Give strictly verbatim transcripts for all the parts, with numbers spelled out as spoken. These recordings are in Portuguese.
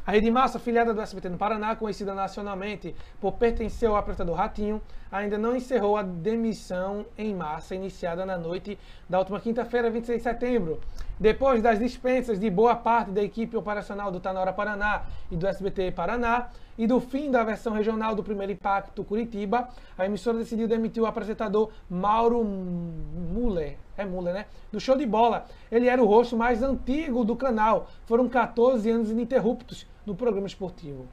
A Rede Massa, filiada do S B T no Paraná, conhecida nacionalmente por pertencer ao apresentador Ratinho, ainda não encerrou a demissão em massa iniciada na noite da última quinta-feira, vinte e seis de setembro. Depois das dispensas de boa parte da equipe operacional do Tá Na Hora Paraná e do S B T Paraná, e do fim da versão regional do Primeiro Impacto Curitiba, a emissora decidiu demitir o apresentador Mauro Muller, é Muller, né? Do Show de Bola. Ele era o rosto mais antigo do canal. Foram quatorze anos ininterruptos no programa esportivo.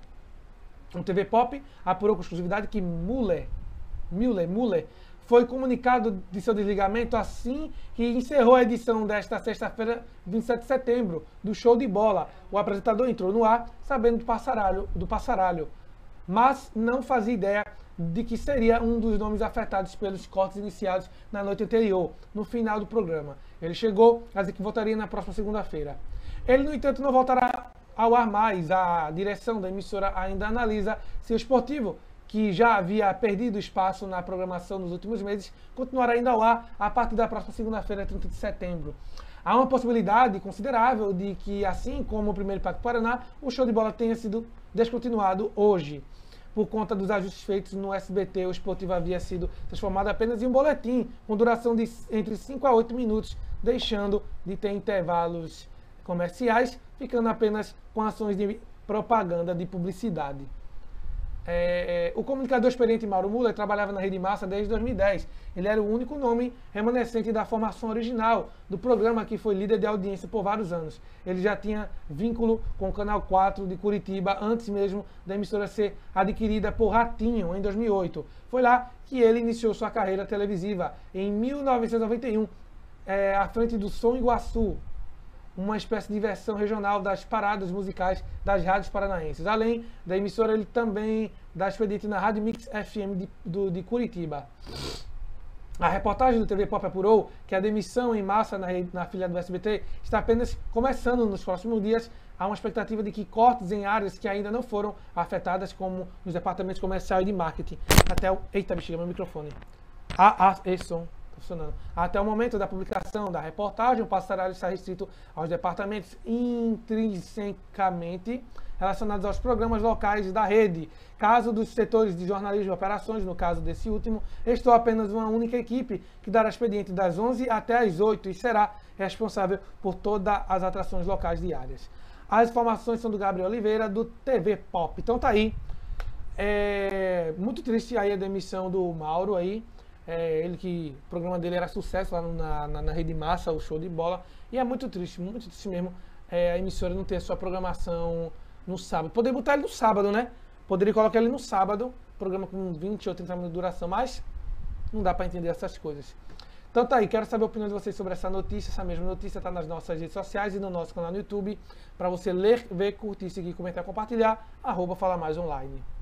O T V Pop apurou com exclusividade que Muller, Muller, Muller foi comunicado de seu desligamento assim que encerrou a edição desta sexta-feira, vinte e sete de setembro, do Show de Bola. O apresentador entrou no ar sabendo do passaralho, do passaralho, mas não fazia ideia de que seria um dos nomes afetados pelos cortes iniciados na noite anterior, no final do programa. Ele chegou a dizer que voltaria na próxima segunda-feira. Ele, no entanto, não voltará ao ar mais. A direção da emissora ainda analisa se o esportivo, que já havia perdido espaço na programação nos últimos meses, continuará ainda ao ar a partir da próxima segunda-feira, trinta de setembro. Há uma possibilidade considerável de que, assim como o Primeiro Impacto Paraná, o Show de Bola tenha sido descontinuado hoje. Por conta dos ajustes feitos no S B T, o esportivo havia sido transformado apenas em um boletim, com duração de entre cinco a oito minutos, deixando de ter intervalos comerciais, ficando apenas com ações de propaganda de publicidade. É, é, o comunicador experiente Mauro Muller trabalhava na Rede Massa desde dois mil e dez. Ele era o único nome remanescente da formação original do programa, que foi líder de audiência por vários anos. Ele já tinha vínculo com o Canal quatro de Curitiba antes mesmo da emissora ser adquirida por Ratinho em dois mil e oito. Foi lá que ele iniciou sua carreira televisiva, em mil novecentos e noventa e um, é, à frente do Som Iguaçu, uma espécie de versão regional das paradas musicais das rádios paranaenses. Além da emissora, ele também dá expediente na Rádio Mix F M de, do, de Curitiba. A reportagem do T V Pop apurou que a demissão em massa na, na filial do S B T está apenas começando nos próximos dias. Há uma expectativa de que cortes em áreas que ainda não foram afetadas, como nos departamentos comercial e de marketing. Até o... Eita, bexiga, meu microfone. Ah, ah, esse som. Funcionando. Até o momento da publicação da reportagem, o passaralho está restrito aos departamentos intrinsecamente relacionados aos programas locais da rede. Caso dos setores de jornalismo e operações, no caso desse último, estou apenas uma única equipe que dará expediente das onze até as oito e será responsável por todas as atrações locais diárias. As informações são do Gabriel Oliveira, do T V Pop. Então tá aí. É muito triste aí a demissão do Mauro aí. É, ele que o programa dele era sucesso lá na, na, na Rede Massa, o Show de Bola. E é muito triste, muito triste mesmo é, a emissora não ter sua programação no sábado. Poderia botar ele no sábado, né? Poderia colocar ele no sábado, programa com vinte ou trinta minutos de duração, mas não dá para entender essas coisas. Então tá aí, quero saber a opinião de vocês sobre essa notícia. Essa mesma notícia está nas nossas redes sociais e no nosso canal no YouTube. Para você ler, ver, curtir, seguir, comentar, compartilhar. Arroba Fala Mais Online.